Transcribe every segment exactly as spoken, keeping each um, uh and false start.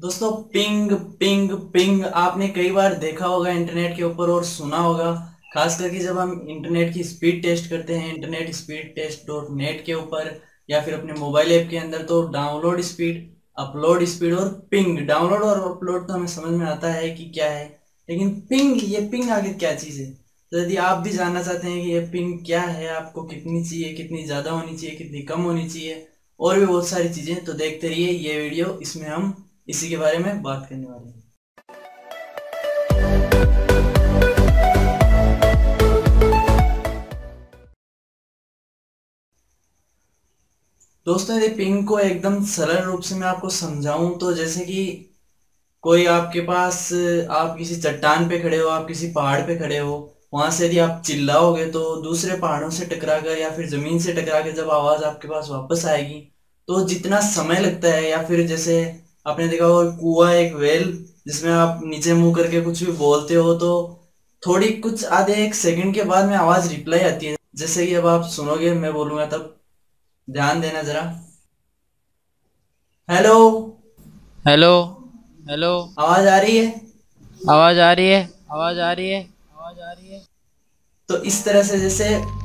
दोस्तों ping ping ping आपने कई बार देखा होगा इंटरनेट के ऊपर और सुना होगा। खास करके जब हम इंटरनेट की स्पीड टेस्ट करते हैं internet speed test dot net के ऊपर या फिर अपने मोबाइल ऐप के अंदर, तो डाउनलोड स्पीड, अपलोड स्पीड और पिंग। डाउनलोड और अपलोड तो हमें समझ में आता है कि क्या है, लेकिन पिंग, ये पिंग आगे क्या चीज़ है। तो यदि आप भी जानना चाहते हैं कि ये पिंग क्या है, आपको कितनी चाहिए, कितनी ज़्यादा होनी चाहिए, कितनी कम होनी चाहिए और भी बहुत सारी चीज़ें, तो देखते रहिए ये वीडियो। इसमें हम इसी के बारे में बात करने वाले हैं। दोस्तों यदि पिंग को एकदम सरल रूप से मैं आपको समझाऊं तो जैसे कि कोई आपके पास, आप किसी चट्टान पे खड़े हो, आप किसी पहाड़ पे खड़े हो, वहां से यदि आप चिल्लाओगे तो दूसरे पहाड़ों से टकराकर या फिर जमीन से टकरा के जब आवाज आपके पास वापस आएगी तो जितना समय लगता है, या फिर जैसे आपने देखा होगा कुआं एक वेल जिसमें आप नीचे मुंह करके कुछ भी बोलते हो तो थोड़ी कुछ आधे एक सेकंड के बाद में आवाज रिप्लाई आती है। जैसे कि अब आप सुनोगे, मैं बोलूंगा तब ध्यान देना जरा। Hello, hello. हेलो। आवाज आ रही है। आवाज आ रही है। आवाज आ रही है। आवाज आ रही है। तो इस तरह से जैसे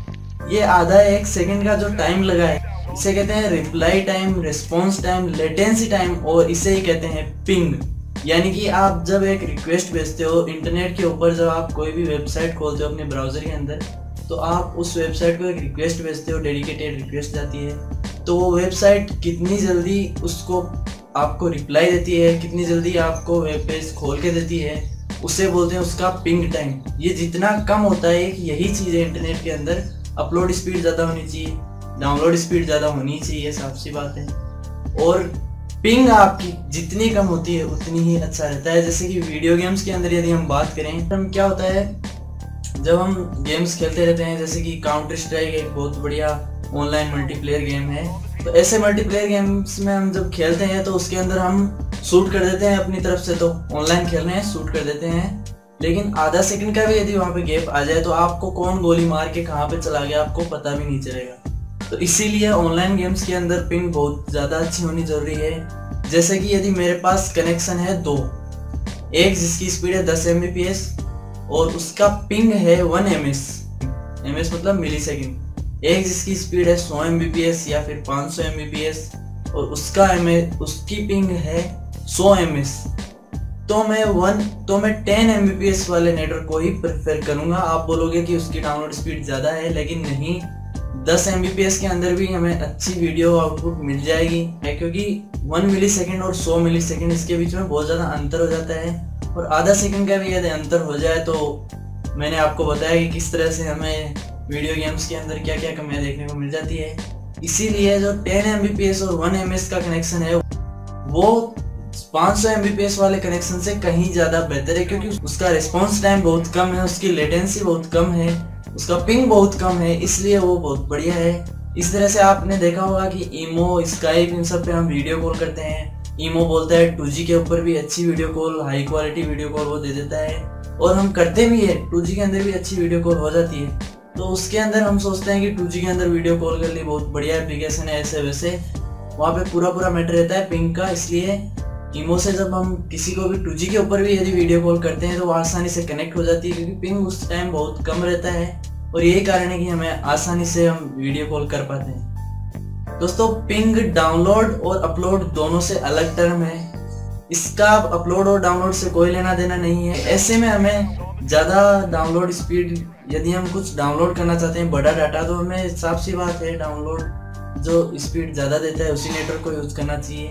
ये आधा एक सेकंड का जो टाइम लगा है, इसे कहते हैं reply time, response time, latency time, और इसे ही कहते हैं पिंग। यानी कि आप जब एक रिक्वेस्ट भेजते हो इंटरनेट के ऊपर, जब आप कोई भी वेबसाइट खोलते हो अपने ब्राउजर के अंदर, तो आप उस वेबसाइट को एक रिक्वेस्ट भेजते हो, डेडिकेटेड रिक्वेस्ट जाती है, तो वो वेबसाइट कितनी जल्दी उसको आपको रिप्लाई देती है, कितनी जल्दी आपको वेब पेज खोल के देती है, उसे बोलते हैं उसका पिंग टाइम। ये जितना कम होता है, यही चीज़ है इंटरनेट के अंदर। अपलोड स्पीड ज़्यादा होनी चाहिए, डाउनलोड स्पीड ज़्यादा होनी चाहिए, साफ सी बात है। और पिंग आपकी जितनी कम होती है उतनी ही अच्छा रहता है। जैसे कि वीडियो गेम्स के अंदर यदि हम बात करें तो हम क्या होता है, जब हम गेम्स खेलते रहते हैं, जैसे कि काउंटर स्ट्राइक एक बहुत बढ़िया ऑनलाइन मल्टीप्लेयर गेम है, तो ऐसे मल्टीप्लेयर गेम्स में हम जब खेलते हैं तो उसके अंदर हम शूट कर देते हैं अपनी तरफ से, तो ऑनलाइन खेल रहे हैं शूट कर देते हैं, लेकिन आधा सेकंड का भी यदि वहाँ पे गैप आ जाए तो आपको कौन गोली मार के कहाँ पे चला गया आपको पता भी नहीं चलेगा। तो इसीलिए ऑनलाइन गेम्स के अंदर पिंग बहुत ज़्यादा अच्छी होनी जरूरी है। जैसे कि यदि मेरे पास कनेक्शन है दो, एक जिसकी स्पीड है दस एम बी पी एस और उसका पिंग है one M S, M S मतलब मिली सेकेंड, एक जिसकी स्पीड है सौ एम बी पी एस या फिर पाँच सौ एम बी पी एस और उसका एम उसकी पिंग है सौ एम एस, तो मैं वन तो मैं ten M B P S वाले नेटवर्क को ही प्रेफर करूंगा। आप बोलोगे कि उसकी डाउनलोड स्पीड ज़्यादा है, लेकिन नहीं, दस एम बी पी एस के अंदर भी हमें अच्छी वीडियो आउटपुट मिल जाएगी, क्योंकि वन मिली सेकेंड और सौ मिली सेकेंड इसके बीच में बहुत ज़्यादा अंतर हो जाता है। और आधा सेकेंड का भी यदि अंतर हो जाए तो मैंने आपको बताया कि किस तरह से हमें वीडियो गेम्स के अंदर क्या क्या कमियां देखने को मिल जाती है। इसीलिए जो ten M B P S और वन एम एस का कनेक्शन है वो पाँच सौ एम बी पी एस वाले कनेक्शन से कहीं ज़्यादा बेहतर है, क्योंकि उसका रिस्पॉन्स टाइम बहुत कम है, उसकी लेटेंसी बहुत कम है, उसका पिंग बहुत कम है, इसलिए वो बहुत बढ़िया है। इस तरह से आपने देखा होगा कि ईमो, स्काइप, इन सब पे हम वीडियो कॉल करते हैं। ईमो बोलता है टू जी के ऊपर भी अच्छी video call, high quality video call वो दे देता है, और हम करते भी है, टू जी के अंदर भी अच्छी वीडियो कॉल हो जाती है। तो उसके अंदर हम सोचते हैं कि टू जी के अंदर वीडियो कॉल कर लिए, बहुत बढ़िया एप्लीकेशन है, ऐसे वैसे, वहाँ पे पूरा पूरा मैटर रहता है पिंग का। इसलिए ईमो से जब हम किसी को भी टू जी के ऊपर भी यदि वीडियो कॉल करते हैं तो वो आसानी से कनेक्ट हो जाती है, क्योंकि पिंग उस टाइम बहुत कम रहता है, और यही कारण है कि हमें आसानी से हम वीडियो कॉल कर पाते हैं। दोस्तों पिंग डाउनलोड और अपलोड दोनों से अलग टर्म है, इसका अपलोड और डाउनलोड से कोई लेना देना नहीं है। ऐसे में हमें ज़्यादा डाउनलोड स्पीड, यदि हम कुछ डाउनलोड करना चाहते हैं बड़ा डाटा, तो हमें साफ सी बात है डाउनलोड जो स्पीड ज़्यादा देता है उसी नेटवर्क को यूज़ करना चाहिए।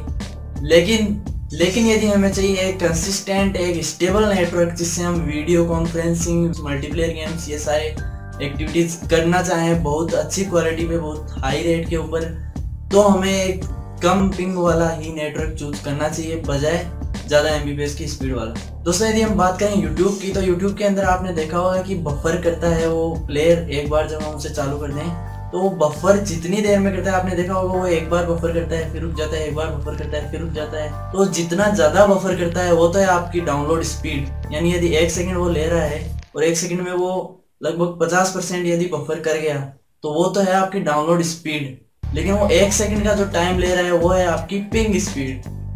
लेकिन लेकिन यदि हमें चाहिए एक कंसिस्टेंट, एक स्टेबल नेटवर्क जिससे हम वीडियो कॉन्फ्रेंसिंग, मल्टीप्लेयर गेम्स, ये सारे एक्टिविटीज़ करना चाहें बहुत अच्छी क्वालिटी पे, बहुत हाई रेट के ऊपर, तो हमें एक कम पिंग वाला ही नेटवर्क चूज करना चाहिए बजाय ज़्यादा एम बी पी एस की स्पीड वाला। दोस्तों यदि हम बात करें यूट्यूब की, तो यूट्यूब के अंदर आपने देखा होगा कि बफर करता है वो प्लेयर, एक बार जब हम उसे चालू कर दें तो वो बफर जितनी देर में करता है, आपने देखा होगा वो एक बार बफर करता है फिर रुक जाता है, एक बार बफर करता है फिर रुक जाता है। तो जितना ज़्यादा बफर करता है वो तो है आपकी डाउनलोड स्पीड, यानी यदि एक सेकेंड वो ले रहा है और एक सेकेंड में वो लगभग पचास परसेंट यदि बफर कर गया तो वो तो है आपकी डाउनलोड स्पीड। लेकिन वो एक सेकंड का जो टाइम ले रहा है वो है आपकी पिंग स्पीड।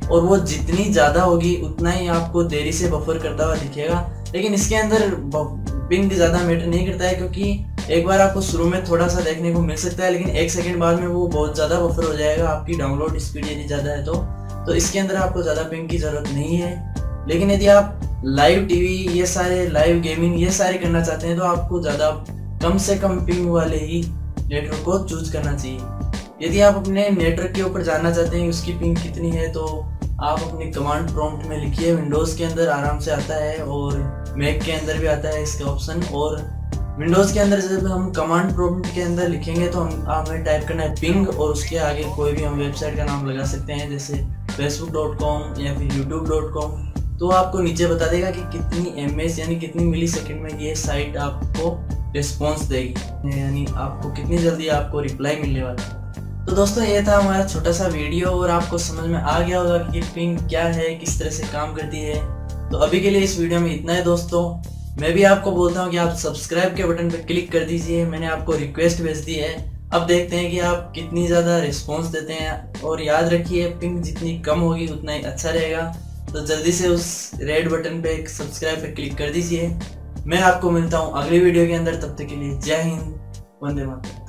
और वो जितनी ज़्यादा होगी उतना ही आपको देरी से बफर करता हुआ दिखेगा। लेकिन इसके अंदर पिंग ज़्यादा मैटर नहीं करता है, क्योंकि एक बार आपको शुरू में थोड़ा सा देखने को मिल सकता है, लेकिन एक सेकंड बाद में वो बहुत ज़्यादा बफर हो जाएगा आपकी डाउनलोड स्पीड यदि ज़्यादा है तो तो इसके अंदर आपको ज़्यादा पिंग की ज़रूरत नहीं है। लेकिन यदि आप लाइव टीवी, ये सारे लाइव गेमिंग, ये सारे करना चाहते हैं तो आपको ज़्यादा कम से कम पिंग वाले ही नेटवर्क को चूज करना चाहिए। यदि आप अपने नेटवर्क के ऊपर जानना चाहते हैं उसकी पिंग कितनी है तो आप अपने कमांड प्रॉम्प्ट में लिखिए। विंडोज़ के अंदर आराम से आता है और मैक के अंदर भी आता है इसका ऑप्शन। और विंडोज़ के अंदर जब हम कमांड प्रॉम्प्ट के अंदर लिखेंगे तो हम हमें टाइप करना है पिंग और उसके आगे कोई भी हम वेबसाइट का नाम लगा सकते हैं, जैसे फेसबुक डॉट कॉम या फिर यूट्यूब डॉट कॉम। तो आपको नीचे बता देगा कि कितनी एम एस यानी कितनी मिली सेकेंड में ये साइट आपको रिस्पॉन्स देगी, यानी आपको कितनी जल्दी आपको रिप्लाई मिलने वाला है। तो दोस्तों ये था हमारा छोटा सा वीडियो और आपको समझ में आ गया होगा कि पिंग क्या है, किस तरह से काम करती है। तो अभी के लिए इस वीडियो में इतना है दोस्तों। मैं भी आपको बोलता हूँ कि आप सब्सक्राइब के बटन पर क्लिक कर दीजिए, मैंने आपको रिक्वेस्ट भेज दी है। अब देखते हैं कि आप कितनी ज़्यादा रिस्पॉन्स देते हैं। और याद रखिए पिंग जितनी कम होगी उतना ही अच्छा रहेगा। तो जल्दी से उस रेड बटन पे सब्सक्राइब पे क्लिक कर दीजिए। मैं आपको मिलता हूँ अगली वीडियो के अंदर, तब तक के लिए जय हिंद, वंदे मातरम।